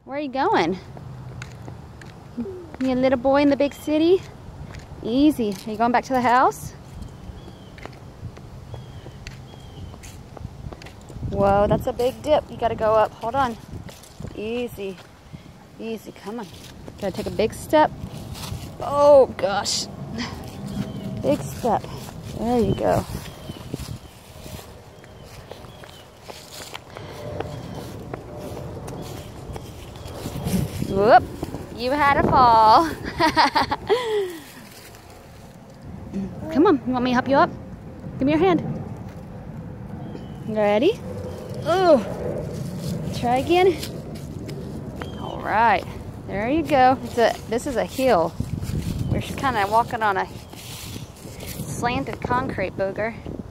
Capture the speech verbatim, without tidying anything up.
Where are you going? You a little boy in the big city? Easy. Are you going back to the house? Whoa, that's a big dip. You gotta go up. Hold on. Easy. Easy. Come on. Gotta take a big step. Oh, gosh. Big step. There you go. Whoop. You had a fall. Come on. You want me to help you up? Give me your hand. Ready? Oh. Try again. All right. There you go. It's a, this is a hill. We're kind of walking on a slanted concrete booger.